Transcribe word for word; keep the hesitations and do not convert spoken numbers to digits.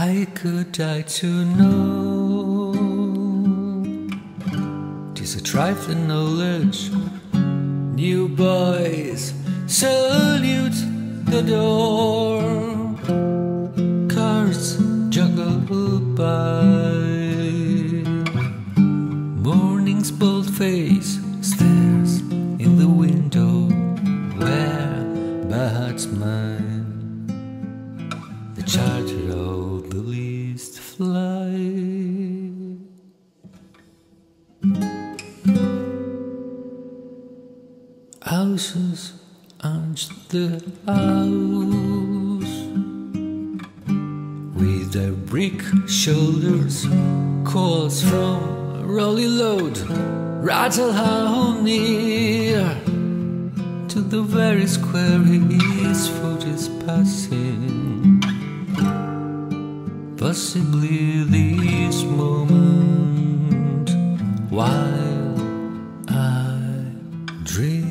I could die to know. 'Tis a trifling knowledge. New boys salute the door. Cars joggle by. Morning's bold face stares in the window where birds mine. The charter of the least fly. Houses hunch the house with their brick shoulders, calls from a rolly load, rattle how near to the very square his foot is passing. Possibly this moment while I dream.